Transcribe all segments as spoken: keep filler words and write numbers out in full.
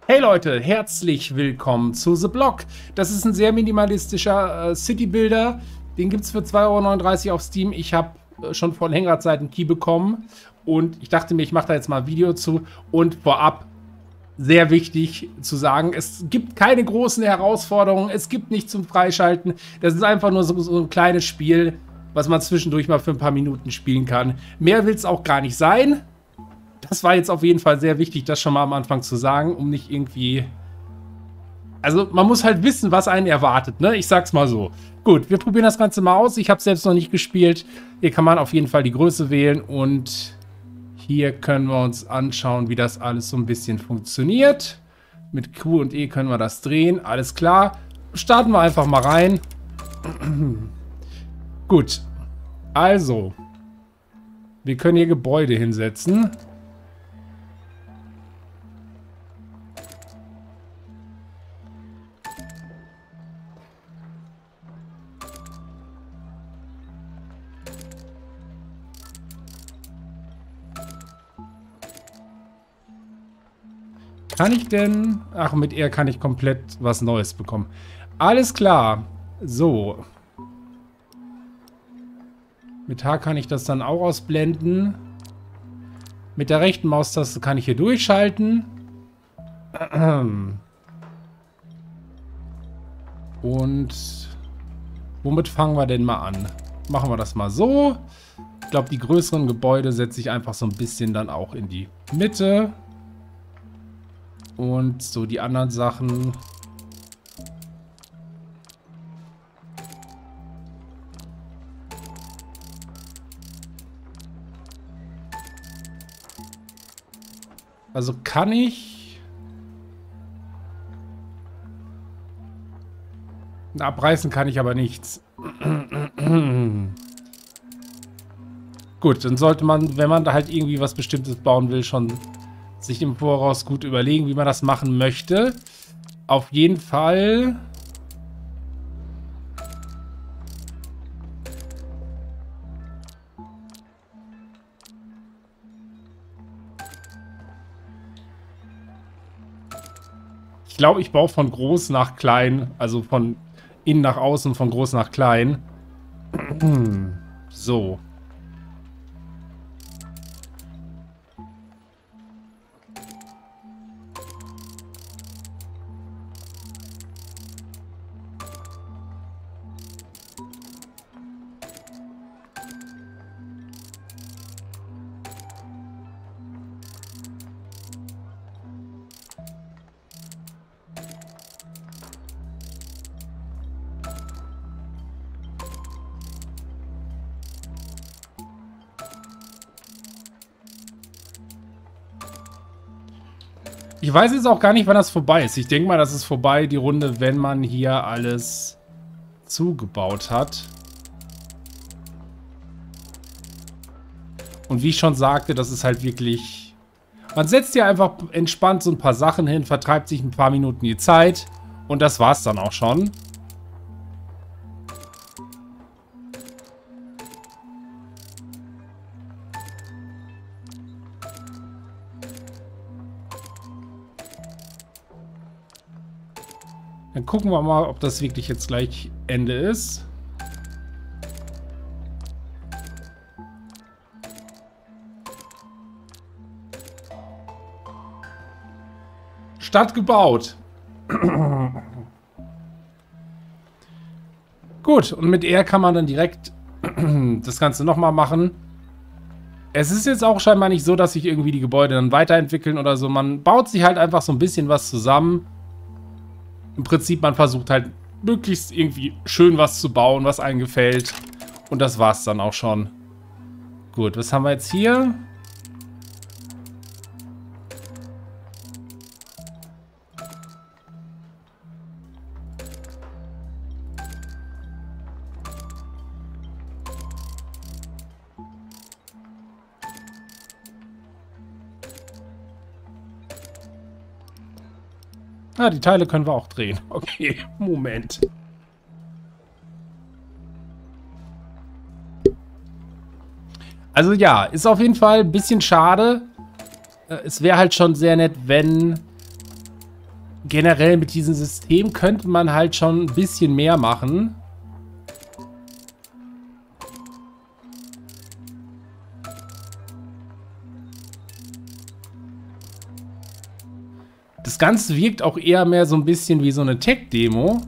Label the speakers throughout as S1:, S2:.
S1: Hey Leute, herzlich willkommen zu The Block. Das ist ein sehr minimalistischer äh, City-Builder. Den gibt es für zwei Euro neununddreißig auf Steam. Ich habe äh, schon vor längerer Zeit einen Key bekommen. Und ich dachte mir, ich mache da jetzt mal ein Video zu. Und vorab, sehr wichtig zu sagen, es gibt keine großen Herausforderungen. Es gibt nichts zum Freischalten. Das ist einfach nur so, so ein kleines Spiel, was man zwischendurch mal für ein paar Minuten spielen kann. Mehr will es auch gar nicht sein. Das war jetzt auf jeden Fall sehr wichtig, das schon mal am Anfang zu sagen, um nicht irgendwie... Also man muss halt wissen, was einen erwartet, ne? Ich sag's mal so. Gut, wir probieren das Ganze mal aus. Ich habe selbst noch nicht gespielt. Hier kann man auf jeden Fall die Größe wählen und hier können wir uns anschauen, wie das alles so ein bisschen funktioniert. Mit Q und E können wir das drehen, alles klar. Starten wir einfach mal rein. Gut, also, wir können hier Gebäude hinsetzen. Kann ich denn... Ach, mit R kann ich komplett was Neues bekommen. Alles klar. So. Mit H kann ich das dann auch ausblenden. Mit der rechten Maustaste kann ich hier durchschalten. Und womit fangen wir denn mal an? Machen wir das mal so. Ich glaube, die größeren Gebäude setze ich einfach so ein bisschen dann auch in die Mitte. Und so die anderen Sachen. Also kann ich... Abreißen kann ich aber nichts. Gut, dann sollte man, wenn man da halt irgendwie was Bestimmtes bauen will, schon sich im Voraus gut überlegen, wie man das machen möchte. Auf jeden Fall... Ich glaube, ich baue von groß nach klein, also von innen nach außen, von groß nach klein. So. Ich weiß jetzt auch gar nicht, wann das vorbei ist. Ich denke mal, das ist vorbei, die Runde, wenn man hier alles zugebaut hat. Und wie ich schon sagte, das ist halt wirklich... Man setzt hier einfach entspannt so ein paar Sachen hin, vertreibt sich ein paar Minuten die Zeit. Und das war's dann auch schon. Dann gucken wir mal, ob das wirklich jetzt gleich Ende ist. Stadt gebaut. Gut, und mit R kann man dann direkt das Ganze nochmal machen. Es ist jetzt auch scheinbar nicht so, dass sich irgendwie die Gebäude dann weiterentwickeln oder so. Man baut sich halt einfach so ein bisschen was zusammen. Im Prinzip, man versucht halt möglichst irgendwie schön was zu bauen, was einem gefällt. Und das war's dann auch schon. Gut, was haben wir jetzt hier? Ah, die Teile können wir auch drehen. Okay, Moment. Also ja, ist auf jeden Fall ein bisschen schade. Es wäre halt schon sehr nett, wenn generell mit diesem System könnte man halt schon ein bisschen mehr machen. Das Ganze wirkt auch eher mehr so ein bisschen wie so eine Tech-Demo.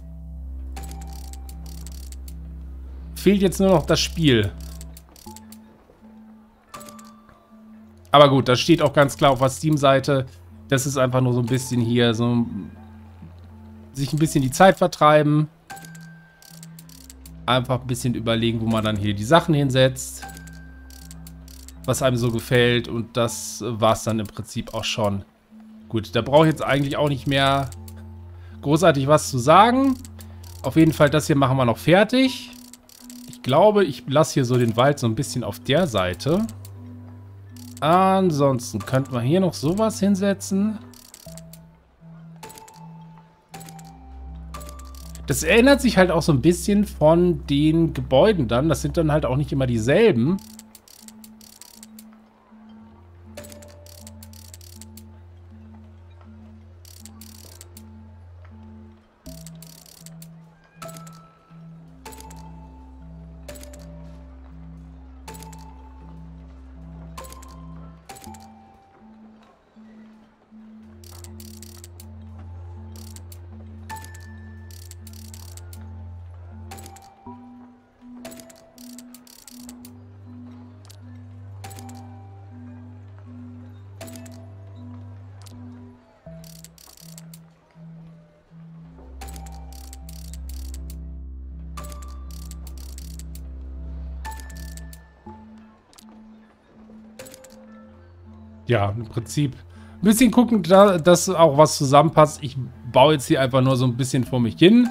S1: Fehlt jetzt nur noch das Spiel. Aber gut, das steht auch ganz klar auf der Steam-Seite. Das ist einfach nur so ein bisschen hier, so sich ein bisschen die Zeit vertreiben. Einfach ein bisschen überlegen, wo man dann hier die Sachen hinsetzt. Was einem so gefällt. Und das war es dann im Prinzip auch schon. Gut, da brauche ich jetzt eigentlich auch nicht mehr großartig was zu sagen. Auf jeden Fall, das hier machen wir noch fertig. Ich glaube, ich lasse hier so den Wald so ein bisschen auf der Seite. Ansonsten könnte man hier noch sowas hinsetzen. Das erinnert sich halt auch so ein bisschen von den Gebäuden dann. Das sind dann halt auch nicht immer dieselben. Ja, im Prinzip ein bisschen gucken, da, dass auch was zusammenpasst. Ich baue jetzt hier einfach nur so ein bisschen vor mich hin.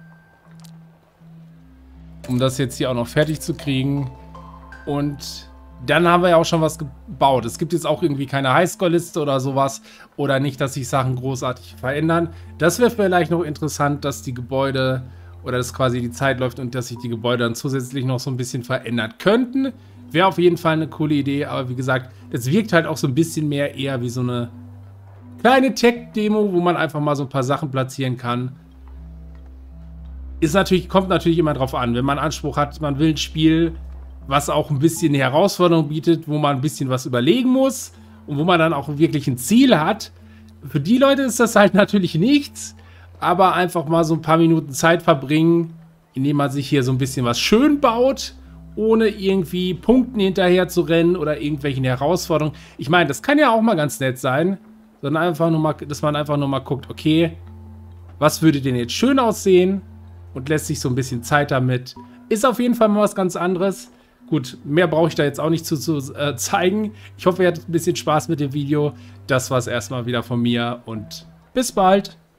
S1: Um das jetzt hier auch noch fertig zu kriegen. Und dann haben wir ja auch schon was gebaut. Es gibt jetzt auch irgendwie keine Highscore-Liste oder sowas. Oder nicht, dass sich Sachen großartig verändern. Das wäre vielleicht noch interessant, dass die Gebäude oder dass quasi die Zeit läuft und dass sich die Gebäude dann zusätzlich noch so ein bisschen verändern könnten. Wäre auf jeden Fall eine coole Idee, aber wie gesagt, das wirkt halt auch so ein bisschen mehr eher wie so eine kleine Tech-Demo, wo man einfach mal so ein paar Sachen platzieren kann. Ist natürlich, kommt natürlich immer drauf an, wenn man Anspruch hat, man will ein Spiel, was auch ein bisschen eine Herausforderung bietet, wo man ein bisschen was überlegen muss und wo man dann auch wirklich ein Ziel hat. Für die Leute ist das halt natürlich nichts, aber einfach mal so ein paar Minuten Zeit verbringen, indem man sich hier so ein bisschen was schön baut, ohne irgendwie Punkten hinterher zu rennen oder irgendwelchen Herausforderungen. Ich meine, das kann ja auch mal ganz nett sein, sondern einfach nur mal, dass man einfach nur mal guckt, okay, was würde denn jetzt schön aussehen und lässt sich so ein bisschen Zeit damit. Ist auf jeden Fall mal was ganz anderes. Gut, mehr brauche ich da jetzt auch nicht zu, zu äh, zeigen. Ich hoffe, ihr hattet ein bisschen Spaß mit dem Video. Das war es erstmal wieder von mir und bis bald.